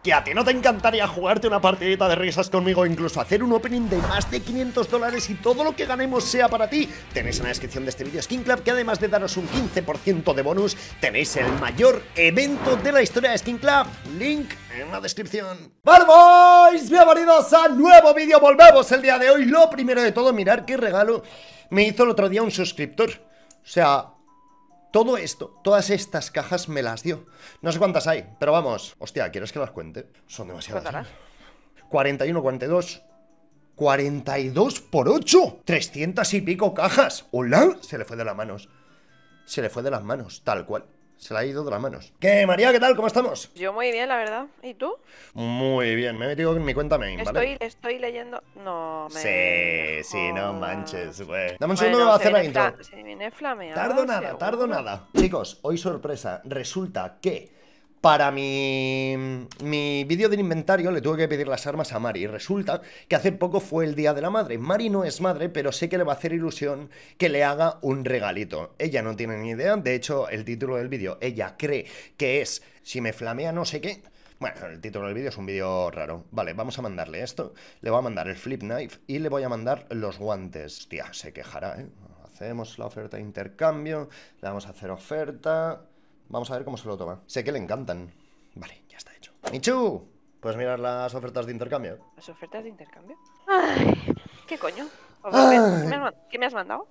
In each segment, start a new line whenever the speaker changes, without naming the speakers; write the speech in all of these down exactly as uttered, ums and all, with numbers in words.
¿Que a ti no te encantaría jugarte una partidita de risas conmigo, incluso hacer un opening de más de quinientos dólares y todo lo que ganemos sea para ti? Tenéis en la descripción de este vídeo Skin Club, que además de daros un quince por ciento de bonus, tenéis el mayor evento de la historia de Skin Club. Link en la descripción. ¡Vale, boys! Bienvenidos a nuevo vídeo. Volvemos el día de hoy. Lo primero de todo, mirar qué regalo me hizo el otro día un suscriptor. O sea... todo esto, todas estas cajas me las dio. No sé cuántas hay, pero vamos. Hostia, ¿quieres que las cuente? Son demasiadas. cuarenta y uno, cuarenta y dos. cuarenta y dos por ocho. trescientas y pico cajas. ¡Hola! Se le fue de las manos. Se le fue de las manos, tal cual. Se le ha ido de las manos. ¿Qué, María? ¿Qué tal? ¿Cómo estamos?
Yo muy bien, la verdad. ¿Y tú?
Muy bien. Me he metido en mi cuenta main, ¿vale?
Estoy, estoy leyendo... No, me...
Sí, sí,
oh.
no manches, güey. Dame un
Bueno,
segundo que voy a hacer la
se
intro.
fla... Se viene flameado.
Tardo nada,
seguro.
tardo nada. Chicos, hoy sorpresa. Resulta que para mi, mi vídeo del inventario le tuve que pedir las armas a Mari. Y resulta que hace poco fue el Día de la Madre. Mari no es madre, pero sé que le va a hacer ilusión que le haga un regalito. Ella no tiene ni idea. De hecho, el título del vídeo, ella cree que es si me flamea no sé qué. Bueno, el título del vídeo es un vídeo raro. Vale, vamos a mandarle esto. Le voy a mandar el flip knife y le voy a mandar los guantes. Hostia, se quejará, ¿eh? Hacemos la oferta de intercambio. Le vamos a hacer oferta. Vamos a ver cómo se lo toma. Sé que le encantan. Vale, ya está hecho. Michu, ¿puedes mirar las ofertas de intercambio?
¿Las ofertas de intercambio? Ay, ¿qué coño? A ver, ¿qué me has, ¿qué me has mandado?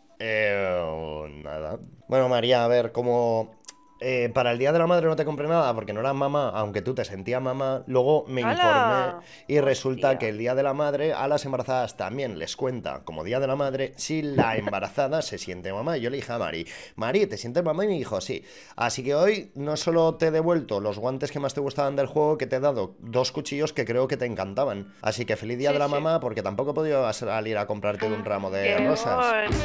Eh, nada. Bueno, María, a ver, como... Eh, para el Día de la Madre no te compré nada porque no eras mamá, aunque tú te sentías mamá. Luego me
¡Hala!
informé y resulta
Hostia.
que el Día de la Madre a las embarazadas también les cuenta como Día de la Madre si la embarazada se siente mamá. Y yo le dije a Mari, Mari, ¿te sientes mamá? Y me dijo, sí. Así que hoy no solo te he devuelto los guantes que más te gustaban del juego, que te he dado dos cuchillos que creo que te encantaban. Así que feliz Día
Sí,
de la
sí.
Mamá, porque tampoco he podido salir a comprarte un ramo de
Qué
rosas.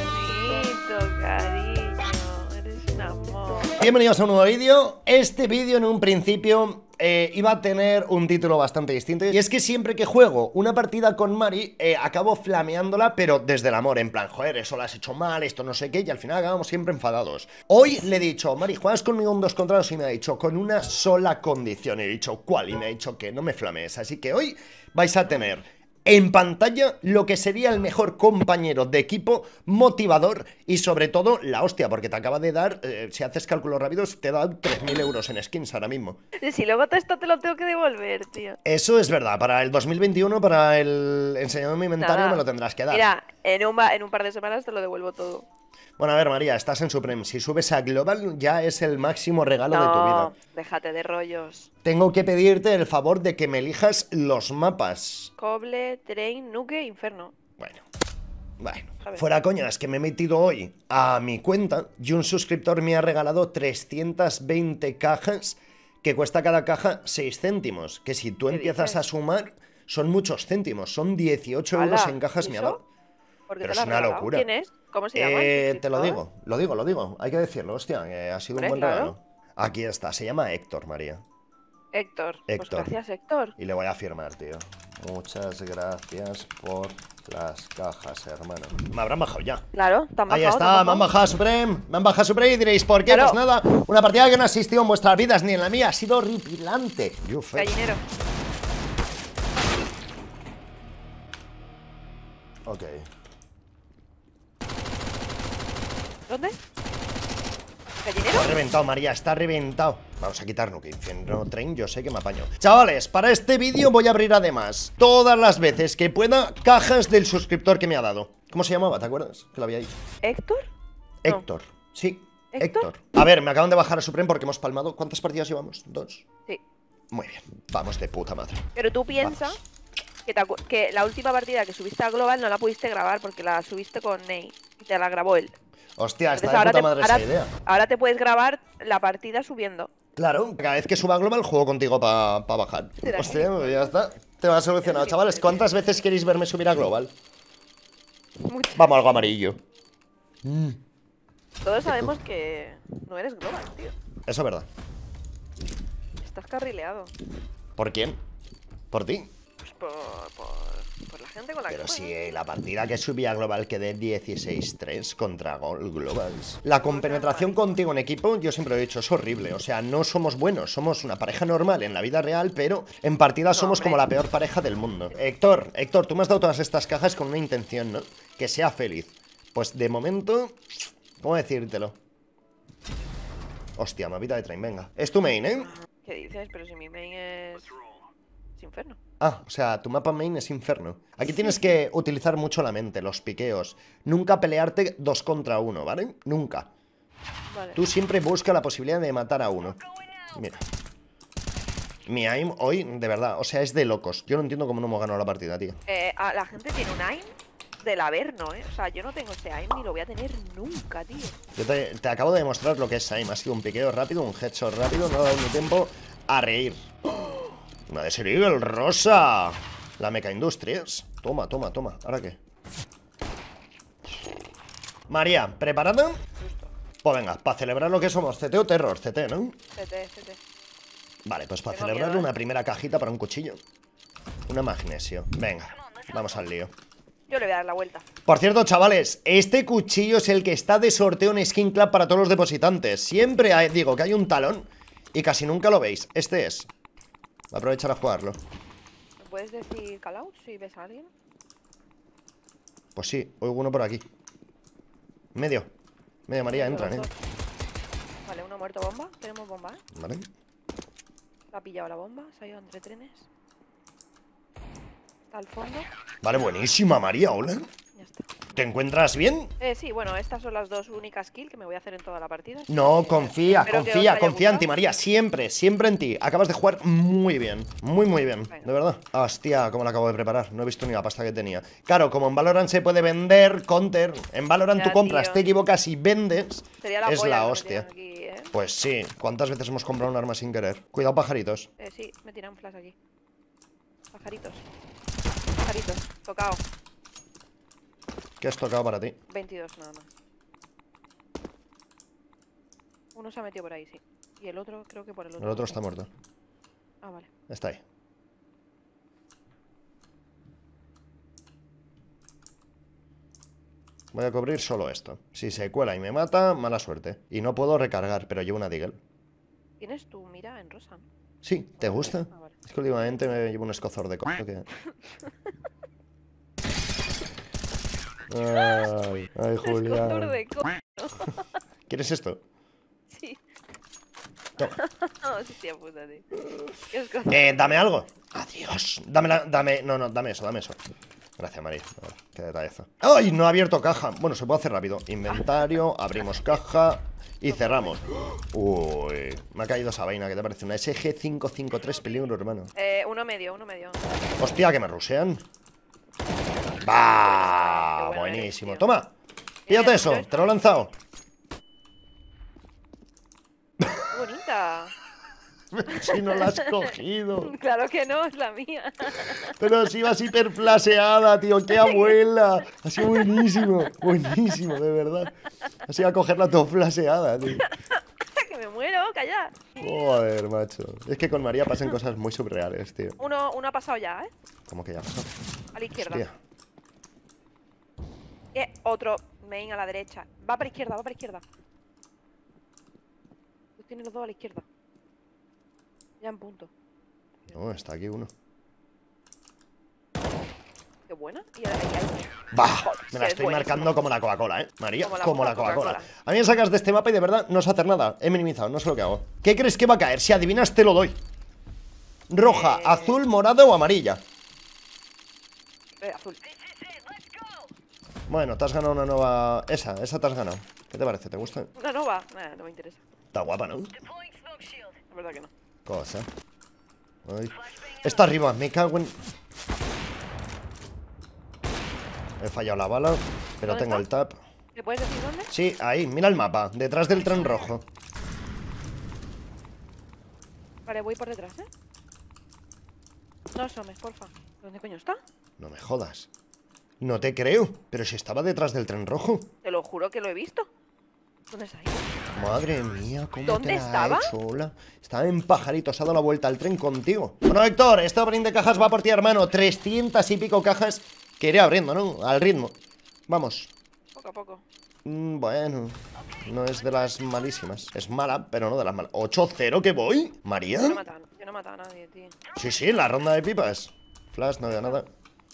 bonito, cariño. Eres un amor.
Bienvenidos a un nuevo vídeo. Este vídeo en un principio eh, iba a tener un título bastante distinto. Y es que siempre que juego una partida con Mari eh, acabo flameándola, pero desde el amor. En plan, joder, eso lo has hecho mal, esto no sé qué. Y al final acabamos siempre enfadados. Hoy le he dicho, Mari, ¿juegas conmigo un dos contra dos? Y me ha dicho, con una sola condición. Y he dicho, ¿cuál? Y me ha dicho que no me flamees. Así que hoy vais a tener en pantalla lo que sería el mejor compañero de equipo, motivador y sobre todo la hostia, porque te acaba de dar, eh, si haces cálculos rápidos, te da tres mil euros en skins ahora mismo.
Si luego te esto te lo tengo que devolver, tío.
Eso es verdad, para el dos mil veintiuno, para el enseñado mi inventario,
Nada.
me lo tendrás que dar.
Mira, en un, en un par de semanas te lo devuelvo todo.
Bueno, a ver, María, estás en Supreme. Si subes a Global ya es el máximo regalo de tu vida.
No, déjate de rollos.
Tengo que pedirte el favor de que me elijas los mapas.
Coble, Train, Nuke, Inferno.
Bueno, bueno,
¿Sabes?
fuera coña, es que me he metido hoy a mi cuenta y un suscriptor me ha regalado trescientas veinte cajas, que cuesta cada caja seis céntimos. Que si tú
¿Qué
empiezas
dices?
a sumar, son muchos céntimos, son dieciocho
¡Hala!
euros en cajas
¿Y
me ha
eso?
dado.
¿Por qué
Pero
te
es
lo has
una
regalado?
locura.
¿Quién es? ¿Cómo se llama? el
Eh, te lo
suscriptor?
digo, lo digo, lo digo, hay que decirlo, hostia, que ha sido un
Hombre,
buen
claro.
regalo. Aquí está, se llama Héctor, María.
Héctor.
Héctor.
Pues gracias, Héctor.
Y le voy a firmar, tío. Muchas gracias por las cajas, hermano. Me habrán bajado ya.
Claro, te han bajado.
Ahí
te han
está,
bajado.
me han bajado Supreme, me han bajado Supreme y diréis, ¿por qué?
Claro.
Pues nada, una partida que no ha existido en vuestras vidas ni en la mía, ha sido horripilante. Uf, eh.
Gallinero.
Ok.
¿Dónde?
Está
¿Gallinero?
reventado, María, está reventado. Vamos a quitar Nuke, Inferno Train, yo sé que me apaño. Chavales, para este vídeo voy a abrir además, todas las veces que pueda, cajas del suscriptor que me ha dado. ¿Cómo se llamaba? ¿Te acuerdas? Que lo había dicho.
¿Héctor?
Héctor, sí,
¿Héctor?
Héctor. A ver, me acaban de bajar a Supreme porque hemos palmado. ¿Cuántas partidas llevamos? ¿Dos?
Sí.
Muy bien, vamos de puta madre.
Pero tú piensas que, te acu- que la última partida que subiste a Global no la pudiste grabar porque la subiste con Ney y te la grabó él.
Hostia, está
Entonces
de
ahora
puta
te,
madre
ahora,
esa idea.
ahora te puedes grabar la partida subiendo.
Claro, cada vez que suba a Global juego contigo para pa bajar.
Será
Hostia, pues ya está. Te va solucionado, chavales. ¿Cuántas veces queréis verme subir a Global?
Muchas.
Vamos, algo amarillo.
Todos sabemos que no eres Global, tío.
Eso es verdad.
Estás carrileado.
¿Por quién? ¿Por ti?
Pues por, por, por la gente con la
Pero
que
si
juega.
eh, la partida que subí a Global quedé dieciséis tres contra Gol Globals. La compenetración contigo en equipo, yo siempre lo he dicho, es horrible. O sea, no somos buenos, somos una pareja normal en la vida real, pero en partida
No,
somos
hombre.
como la peor pareja del mundo. Héctor, Héctor, tú me has dado todas estas cajas con una intención, ¿no? Que sea feliz. Pues de momento, ¿cómo decírtelo? Hostia, mapita de train, venga. Es tu main, ¿eh?
¿Qué dices? Pero si mi main es... es Inferno.
Ah, o sea, tu mapa main es Inferno. Aquí tienes que utilizar mucho la mente, los piqueos. Nunca pelearte dos contra uno, ¿vale? Nunca.
Vale.
Tú siempre busca la posibilidad de matar a uno. Mira. Mi aim hoy, de verdad, o sea, es de locos. Yo no entiendo cómo no hemos ganado la partida, tío.
Eh, a- la gente tiene un aim del Averno, ¿eh? O sea, yo no tengo ese aim ni lo voy a tener nunca, tío.
Yo te, te acabo de demostrar lo que es aim. Ha sido un piqueo rápido, un headshot rápido. No ha dado ni tiempo a reír. Una de Serigel, el rosa. La Mecha Industries. Toma, toma, toma. ¿Ahora qué? María, ¿preparada?
Justo.
Pues venga, para celebrar lo que somos. C T o Terror, C T, ¿no?
C T, C T.
Vale, pues para
Tengo
celebrar
miedo, ¿eh?
una primera cajita para un cuchillo. Una magnesio. Venga, vamos al lío.
Yo le voy a dar la vuelta.
Por cierto, chavales, este cuchillo es el que está de sorteo en Skin Club para todos los depositantes. Siempre hay- digo que hay un talón y casi nunca lo veis. Este es. Voy a aprovechar a jugarlo.
¿Me puedes decir call out si ves a alguien?
Pues sí, oigo uno por aquí. Medio. Medio, María, entran, eh.
Dos. Vale, uno muerto bomba. Tenemos bomba, ¿eh?
Vale.
La ha pillado la bomba. Se ha ido entre trenes. Está al fondo.
Vale, buenísima, María, hola.
Ya está.
¿Te encuentras bien?
Eh, sí, bueno, estas son las dos únicas kills que me voy a hacer en toda la partida.
No,
Así que
confía,
espero que os
confía,
haya
confía en
gustado.
ti, María. Siempre, siempre en ti. Acabas de jugar muy bien. Muy, muy bien.
Venga.
De verdad. Hostia, cómo la acabo de preparar. No he visto ni la pasta que tenía. Claro, como en Valorant se puede vender counter. En Valorant
Ya,
tú compras,
tío.
te equivocas y vendes.
Sería la
es
polla
la
que me
hostia.
tiran aquí, ¿eh?
Pues sí. ¿Cuántas veces hemos comprado un arma sin querer? Cuidado, pajaritos.
Eh, sí, me tiran flash aquí. Pajaritos. Pajaritos. Tocado.
¿Qué has tocado para ti?
veintidós nada más. Uno se ha metido por ahí, sí. Y el otro, creo que por el otro.
El otro está muerto.
Ah, vale.
Está ahí. Voy a cubrir solo esto. Si se cuela y me mata, mala suerte. Y no puedo recargar, pero llevo una Deagle.
Tienes tu mira en rosa, ¿no?
Sí, ¿te gusta?
Ah, vale.
Es que últimamente me llevo un escozor de coño que... Ay, ay,
Escotor
Julián.
de co...
¿Quieres esto?
Sí.
Toma.
Hostia puta, tío. Qué escotor.
Eh, dame algo. Adiós. Dame la, dame, no, no, dame eso, dame eso. Gracias, María. A ver, qué detallazo. ¡Ay! No he abierto caja. Bueno, se puede hacer rápido. Inventario, abrimos caja y cerramos. Uy, me ha caído esa vaina. ¿Qué te parece? Una S G cinco cinco tres peligro, hermano.
Eh, uno medio, uno medio.
Hostia, que me rusean.
Qué
¡Bah!
bueno eres,
Buenísimo.
tío.
Toma. Píllate eso. Te lo he lanzado.
Qué bonita.
Si no la has cogido.
Claro que no, es la mía.
Pero si vas hiperflaseada, tío. ¡Qué abuela! Ha sido buenísimo. Buenísimo, de verdad. Has ido a cogerla todo flaseada, tío.
Que me muero, calla.
Joder, macho. Es que con María pasan cosas muy surreales, tío.
Uno, uno ha pasado ya, ¿eh?
¿Cómo que ya pasó?
A la izquierda.
Hostia.
Eh, otro main a la derecha. Va para la izquierda, va para la izquierda. Tú tienes los dos a la izquierda. Ya en punto.
No, está aquí uno.
Qué buena. Y ahí hay.
Bah, me la
es
estoy
buenísimo.
marcando como la Coca-Cola, ¿eh? María,
Como la
como la
puta
Coca-Cola.
Coca-Cola.
A mí me sacas de este mapa y de verdad no sé hacer nada. He minimizado, no sé lo que hago. ¿Qué crees que va a caer? Si adivinas, te lo doy. Roja,
Eh.
azul, morada o amarilla.
Eh, azul.
Bueno, te has ganado una nueva... Esa, esa te has ganado. ¿Qué te parece? ¿Te gusta?
Una nova. Nah, no me interesa.
Está guapa, ¿no?
La verdad que no.
Cosa. Ay. Está arriba, me cago en... He fallado la bala, pero
¿Dónde
tengo
está?
el tap.
¿Me puedes decir dónde?
Sí, ahí, mira el mapa, detrás del tren rojo.
Vale, voy por detrás, ¿eh? No asomes, porfa. ¿Dónde coño está?
No me jodas. No te creo, pero si estaba detrás del tren rojo.
Te lo juro que lo he visto. ¿Dónde está ahí?
Madre mía, ¿cómo
¿Dónde
te la
estaba?
ha hecho, hola? Estaba en Pajaritos, ha dado la vuelta al tren contigo. Bueno, Héctor, este opening de cajas va por ti, hermano. trescientas y pico cajas Que iré abriendo, ¿no? Al ritmo. Vamos.
Poco a poco.
Mm, bueno, no es de las malísimas. Es mala, pero no de las malas. ocho cero que voy, María.
Yo no he matado, yo no he matado a nadie, tío.
Sí, sí, la ronda de pipas. Flash, no veo nada.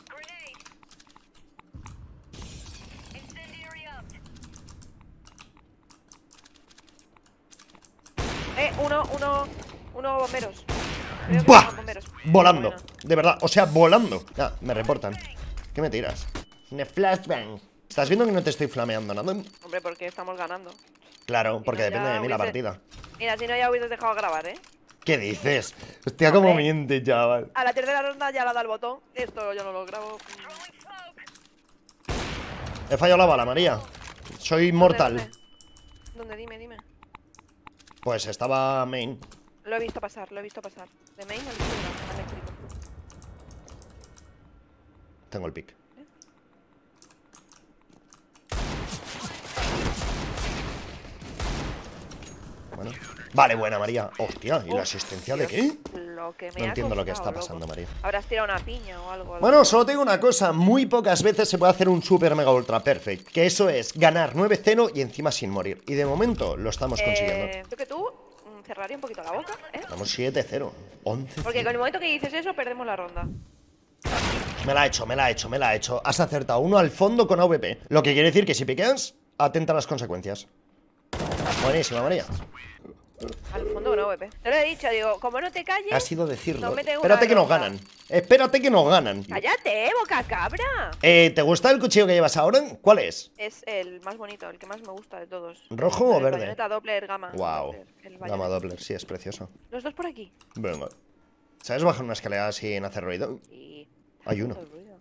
Eh, uno, uno, uno bomberos. Creo que
¡Buah!
son bomberos.
Volando,
Bueno.
de verdad, o sea, volando. Ah, me reportan. ¿Qué me tiras? Me flashbang. ¿Estás viendo que no te estoy flameando nada?
Hombre, porque estamos ganando.
Claro, porque
no,
depende
ya
de mí la
hubiese-
partida.
Mira, si no ya hubieses dejado grabar, ¿eh?
¿Qué dices? Hostia, cómo
Hombre.
miente, chaval.
A la tercera ronda ya la da el botón. Esto yo no lo grabo.
He fallado la bala, María. Soy mortal.
¿Dónde, dónde? ¿Dónde? Dime, dime.
Pues estaba main.
Lo he visto pasar, lo he visto pasar. De main al izquierda, al eléctrico.
Tengo el pick. Bueno. Vale, buena, María. Hostia, ¿y la asistencia de qué?
Lo que me
No
ha
entiendo lo que
costado,
está pasando,
loco.
María.
Habrás tirado una piña o algo.
Bueno, solo tengo una cosa. Muy pocas veces se puede hacer un super mega ultra perfect. Que eso es ganar nueve cero y encima sin morir. Y de momento lo estamos consiguiendo.
Eh, creo que tú mm, cerraría un poquito la boca, ¿eh?
Vamos siete cero. once
Porque con el momento que dices eso, perdemos la ronda.
Me la ha hecho, me la ha hecho, me la ha hecho. Has acertado uno al fondo con A V P. Lo que quiere decir que si piqueas, atenta a las consecuencias. Buenísima, María.
Al fondo con A V P. Te lo he dicho, digo, como no te calles.
Ha sido decirlo.
no mete una
Espérate que nos
ronda.
ganan. Espérate que nos ganan.
¡Cállate, boca cabra!
Eh, ¿te gusta el cuchillo que llevas ahora? ¿Cuál es?
Es el más bonito, el que más me gusta de todos.
¿Rojo o
El
verde?
Bayonetta Doppler Gamma.
Wow.
Doppler, el
Gama
Bayonetta.
Doppler, sí, es precioso.
Los dos por aquí.
Venga. ¿Sabes bajar una escalera sin hacer ruido?
Y...
Hay uno.
Todo el ruido.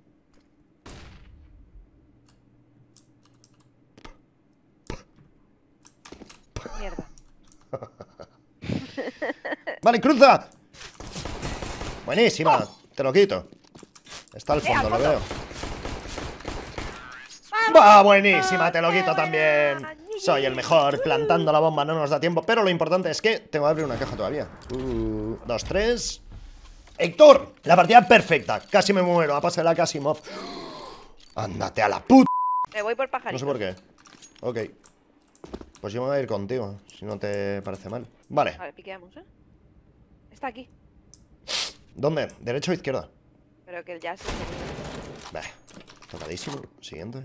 Mierda.
¡Vale, cruza! Buenísima, te lo quito. Está al
Eh, al
fondo, lo
fondo.
veo. ¡Va, buenísima! Te lo quito también. Soy el mejor, plantando la bomba, no nos da tiempo. Pero lo importante es que tengo que abrir una caja todavía. Uh, dos, tres. ¡Héctor! La partida perfecta. Casi me muero, ha pasado la Kasimov. Ándate a la puta.
Me voy por pajarito.
No sé por qué. Ok. Pues yo me voy a ir contigo, si no te parece mal. Vale.
A ver, piqueamos, ¿eh? Está aquí.
¿Dónde? ¿Derecha o izquierda?
Pero que ya se...
Bah, tocadísimo. Siguiente.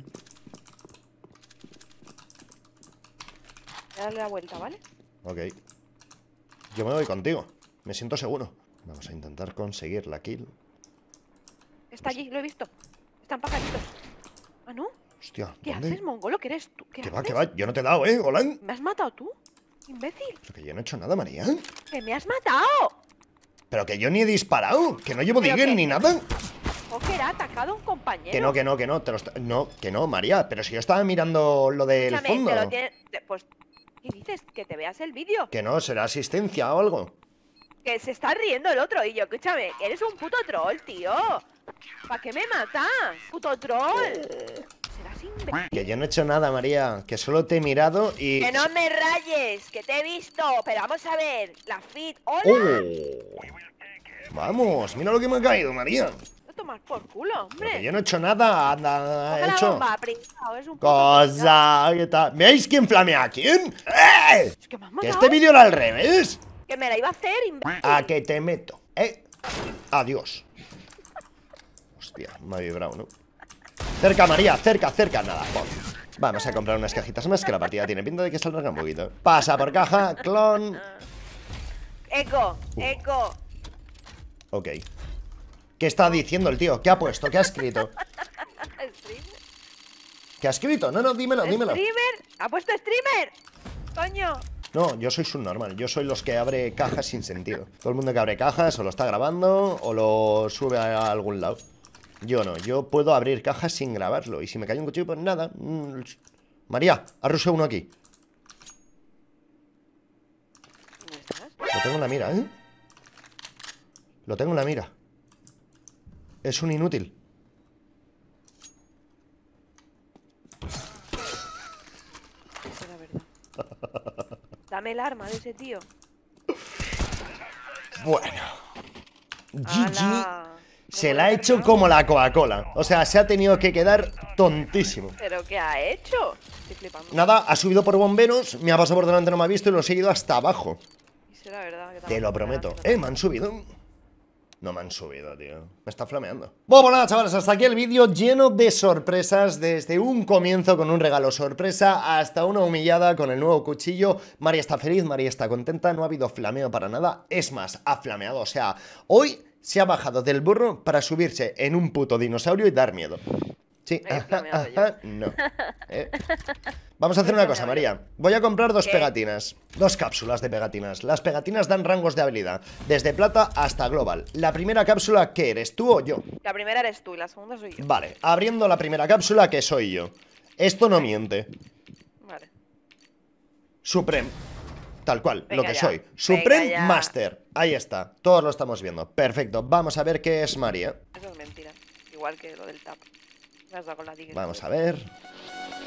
Voy a darle la vuelta, ¿vale?
Ok. Yo me voy contigo. Me siento seguro. Vamos a intentar conseguir la kill.
Está allí, lo he visto. Están pajaritos. ¿Ah, no?
Hostia,
¿Qué
¿dónde?
haces, mongolo? ¿Qué eres tú? ¿Qué
Que va,
haces?
que va. Yo no te he dado, ¿eh, Golan?
¿Me has matado tú? Imbécil.
Pero que yo no he hecho nada, María.
¡Que me has matado!
Pero que yo ni he disparado. Que no llevo
¿Pero
digger
qué?
ni nada.
Joker ha atacado a un compañero.
Que no, que no, que no. Te lo est- No, que no, María. Pero si yo estaba mirando lo del
Escúchame,
fondo.
te lo tiene- te- Pues, ¿qué dices? Que te veas el vídeo.
Que no, será asistencia o algo.
Que se está riendo el otro. Y yo, escúchame, eres un puto troll, tío. ¿Para qué me matas? Puto troll. Serás imbécil.
Que yo no he hecho nada, María. Que solo te he mirado y...
Que no me rayes, que te he visto. Pero vamos a ver, la fit. ¡Hola!
¡Oh! Vamos, mira lo que me ha caído, María.
No tomas por culo,
Porque
hombre.
yo no he hecho nada, anda,
Coge
he
la
hecho
bomba, pringao, es un puto pringao.
cosa, ¿qué tal? ¿Veis quién flamea a quién? ¡Eh!
Es que me has
Que
matado.
este vídeo era al revés.
Que me la iba a hacer, imbécil.
A que te meto, ¿eh? Adiós. Hostia, me ha vibrado, ¿no? Cerca, María, cerca, cerca, nada, pon. Vamos a comprar unas cajitas más que la partida tiene pinta de que se alarga un poquito. Pasa por caja, clon.
Eco, eco.
Ok. ¿Qué está diciendo el tío? ¿Qué ha puesto? ¿Qué ha escrito?
¿Streamer?
¿Qué ha escrito? No, no, dímelo, dímelo.
¿Streamer? ¿Ha puesto streamer? Coño.
No, yo soy subnormal. Yo soy los que abre cajas sin sentido. Todo el mundo que abre cajas o lo está grabando o lo sube a algún lado. Yo no, yo puedo abrir cajas sin grabarlo. Y si me cae un cuchillo, pues nada. Mm, María, arruse uno aquí.
¿Dónde estás?
Lo tengo en la mira, ¿eh? Lo tengo en la mira. Es un inútil.
Esa es la verdad. Dame el arma de ese tío.
Bueno. G G.
¡Hala!
Se la ha hecho como la Coca-Cola. O sea, se ha tenido que quedar tontísimo.
¿Pero qué ha hecho? Estoy flipando.
Nada, ha subido por bomberos, me ha pasado por delante, no me ha visto y lo he seguido hasta abajo.
Y será verdad que
Te lo prometo.
gracia.
Eh, me han subido. No me han subido, tío. Me está flameando. Bueno, pues nada, chavales, hasta aquí el vídeo lleno de sorpresas. Desde un comienzo con un regalo sorpresa hasta una humillada con el nuevo cuchillo. María está feliz, María está contenta. No ha habido flameo para nada. Es más, ha flameado. O sea, hoy se ha bajado del burro para subirse en un puto dinosaurio y dar miedo. Sí,
Me he flameado yo.
ajá, no. Eh. Vamos a hacer una cosa, María. Voy a comprar dos
¿Qué?
pegatinas. Dos cápsulas de pegatinas. Las pegatinas dan rangos de habilidad, desde plata hasta global. La primera cápsula, ¿qué eres? ¿Tú o yo?
La primera eres tú y la segunda soy yo.
Vale, abriendo la primera cápsula, que soy yo. Esto no miente.
Vale.
Supreme. Tal cual,
Venga
lo que
ya,
soy.
venga
Supreme
ya.
Master. Ahí está. Todos lo estamos viendo. Perfecto. Vamos a ver qué es María.
Eso es mentira. Igual que lo del tap. Me has dado con la tigre.
Vamos a ver.